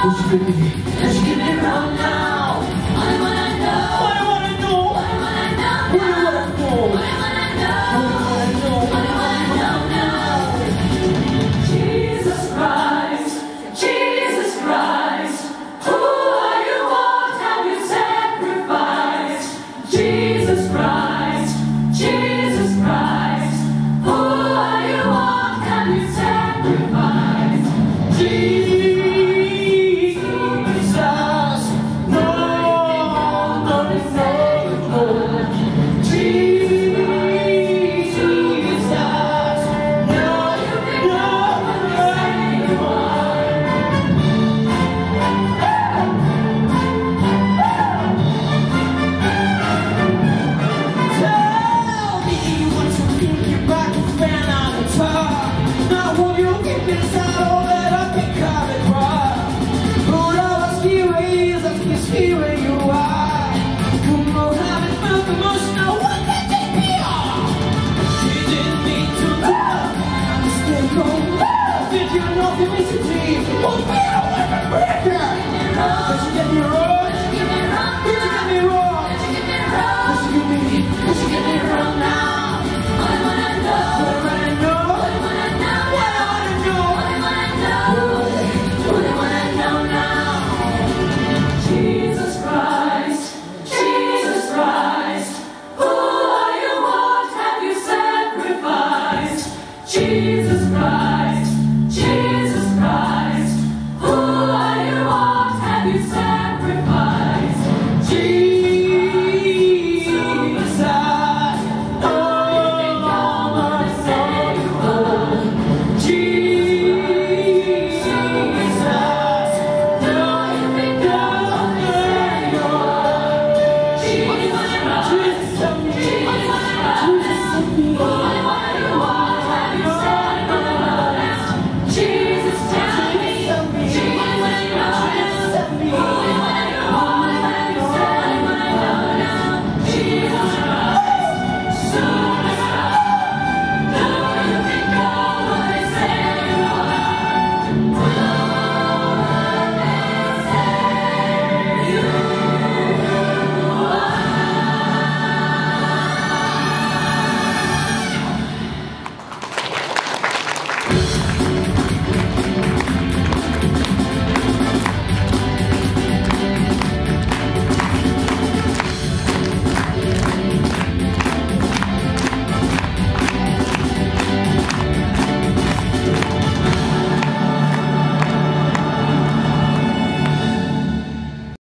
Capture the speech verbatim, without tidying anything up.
Let's give it wrong now. What I wanna know. What I wanna know. What I wanna know. What I wanna know. What I wanna know. What I wanna know now. Jesus Christ, Jesus Christ, who are you? What have you sacrificed? Jesus Christ, Jesus Christ, who are you? What have you sacrificed? Jesus. Did you know the message?